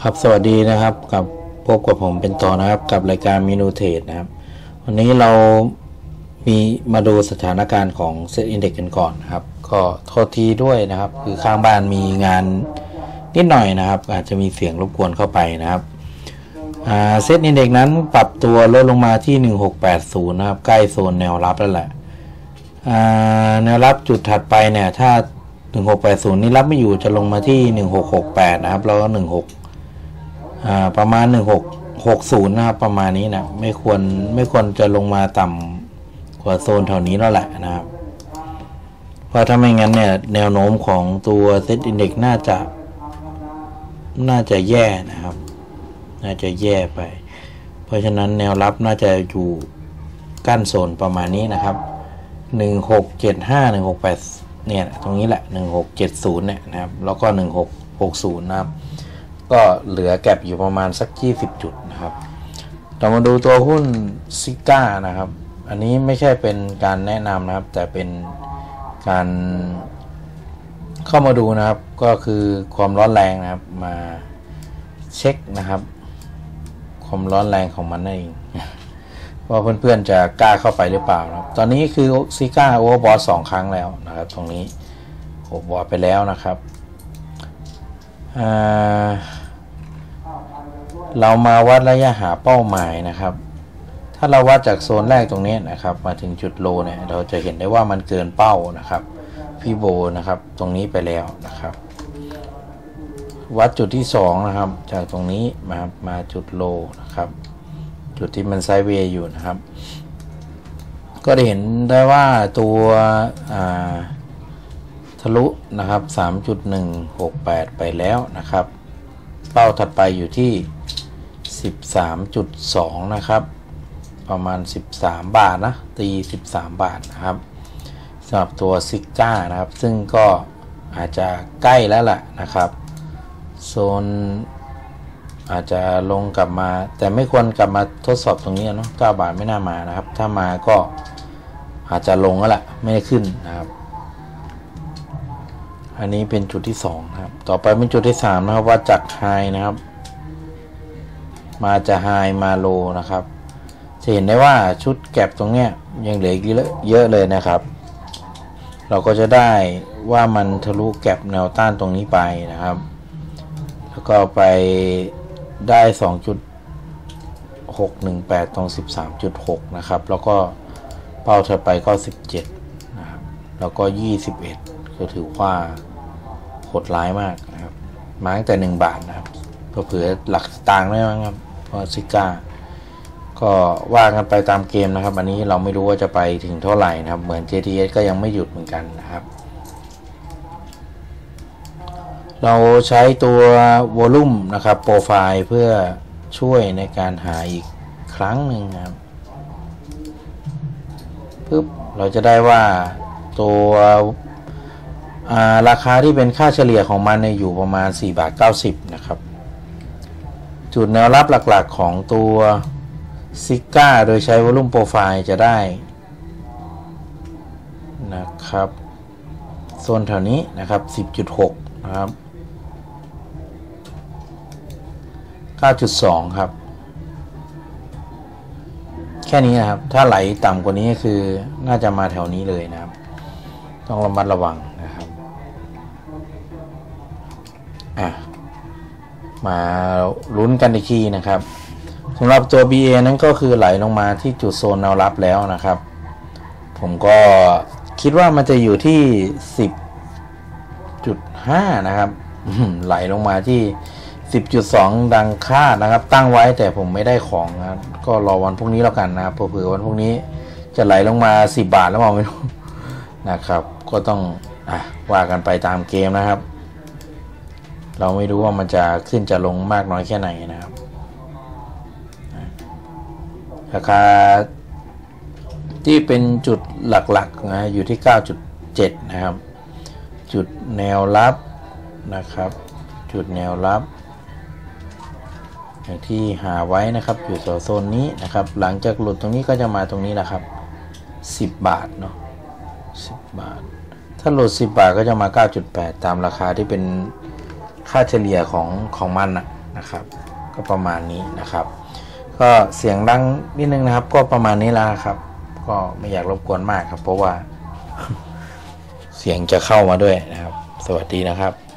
ครับสวัสดีนะครับกับพบกับผมเป็นต่อนะครับกับรายการเมนูเทรดนะครับวันนี้เรามาดูสถานการณ์ของเซ็ตอินเด็กซ์กันก่อนนะครับก็โทษทีด้วยนะครับคือข้างบ้านมีงานนิดหน่อยนะครับอาจจะมีเสียงรบกวนเข้าไปนะครับเซ็ตอินเด็กซ์นั้นปรับตัวลดลงมาที่1680นะครับใกล้โซนแนวรับแล้วแหละแนวรับจุดถัดไปเนี่ยถ้า1680นี่รับไม่อยู่จะลงมาที่1668นะครับแล้วก็ประมาณ1660นะครับประมาณนี้นะไม่ควรจะลงมาต่ำกว่าโซนแถวนี้แล้วแหละนะครับเพราะถ้าไม่งั้นเนี่ยแนวโน้มของตัวเซ็ตอินเด็กซ์น่าจะแย่นะครับน่าจะแย่ไปเพราะฉะนั้นแนวรับน่าจะอยู่กั้นโซนประมาณนี้นะครับ1675 168เนี่ยตรงนี้แหละ1670เนี่ยนะครับแล้วก็1660นะครับก็เหลือแก็บอยู่ประมาณสัก20จุดนะครับเรามาดูตัวหุ้นซิก้านะครับอันนี้ไม่ใช่เป็นการแนะนำนะครับแต่เป็นการเข้ามาดูนะครับก็คือความร้อนแรงนะครับมาเช็คนะครับความร้อนแรงของมันนั่นเองว่าเพื่อนๆจะกล้าเข้าไปหรือเปล่านะครับตอนนี้คือซิก้าโอเวอร์บอท2ครั้งแล้วนะครับตรงนี้โอเวอร์บอทไปแล้วนะครับเรามาวัดระยะหาเป้าหมายนะครับถ้าเราวัดจากโซนแรกตรงนี้นะครับมาถึงจุดโลเนี่ยเราจะเห็นได้ว่ามันเกินเป้านะครับพี่โบนะครับตรงนี้ไปแล้วนะครับวัดจุดที่2นะครับจากตรงนี้มาจุดโลนะครับจุดที่มันไซด์เวย์อยู่นะครับก็ได้เห็นได้ว่าตัวทะลุนะครับ 3.168 ไปแล้วนะครับเป้าถัดไปอยู่ที่ 13.2 นะครับประมาณ13 บาทนะตี13 บาทนะครับสำหรับตัวซิก้านะครับซึ่งก็อาจจะใกล้แล้วล่ะนะครับโซนอาจจะลงกลับมาแต่ไม่ควรกลับมาทดสอบตรงนี้เนาะ9 บาทไม่น่ามานะครับถ้ามาก็อาจจะลงแล้วล่ะไม่ได้ขึ้นนะครับอันนี้เป็นจุดที่2นะครับต่อไปเป็นจุดที่3นะครับว่าจากไฮนะครับมาจะไฮมาโลนะครับจะเห็นได้ว่าชุดแก็บตรงเนี้ยยังเหลือเยอะเลยนะครับเราก็จะได้ว่ามันทะลุแก็บแนวต้านตรงนี้ไปนะครับแล้วก็ไปได้ 2.618 ตรง 13.6 นะครับแล้วก็เป้าถัดไปก็17นะครับแล้วก็21ก็ถือว่าโหดร้ายมากนะครับมาตั้งแต่1 บาทนะครับเผื่อหลักต่างได้มั้งครับเพราะซิก้าก็ว่ากันไปตามเกมนะครับอันนี้เราไม่รู้ว่าจะไปถึงเท่าไหร่นะครับเหมือน JTS ก็ยังไม่หยุดเหมือนกันนะครับเราใช้ตัววอลลุ่มนะครับโปรไฟล์เพื่อช่วยในการหาอีกครั้งหนึ่งนะครับปึ๊บเราจะได้ว่าตัวราคาที่เป็นค่าเฉลี่ยของมันอยู่ประมาณ4.90 บาทนะครับจุดแนวรับหลักๆของตัวซิก้าโดยใช้วอลลุ่มโปรไฟล์จะได้นะครับโซนแถวนี้นะครับ 10.6 นะครับ 9.2 ครับแค่นี้นะครับถ้าไหลต่ำกว่านี้คือน่าจะมาแถวนี้เลยนะครับต้องระมัดระวังนะครับมาลุ้นกันอีกทีนะครับสำหรับตัว BA นั้นก็คือไหลลงมาที่จุดโซนแนวรับแล้วนะครับผมก็คิดว่ามันจะอยู่ที่ 10.5 นะครับไหลลงมาที่ 10.2 ดังคาดนะครับตั้งไว้แต่ผมไม่ได้ของนะครับก็รอวันพรุ่งนี้แล้วกันนะครับเผื่อวันพรุ่งนี้จะไหลลงมา10 บาทแล้วไม่รู้นะครับก็ต้องว่ากันไปตามเกมนะครับเราไม่รู้ว่ามันจะขึ้นจะลงมากน้อยแค่ไหนนะครับราคาที่เป็นจุดหลักๆนะอยู่ที่ 9.7 นะครับจุดแนวรับนะครับจุดแนวรับอย่างที่หาไว้นะครับอยู่แถวโซนนี้นะครับหลังจากหลุดตรงนี้ก็จะมาตรงนี้แหละครับ10 บาทเนาะ10 บาทถ้าหลุด10 บาทก็จะมา 9.8 ตามราคาที่เป็นค่าเฉลี่ยของมันนะครับ ก็ประมาณนี้นะครับ ก็เสียงดังนิดนึงนะครับ ก็ประมาณนี้แล้วครับ ก็ไม่อยากรบกวนมากครับ เพราะว่า เสียงจะเข้ามาด้วยนะครับ สวัสดีนะครับ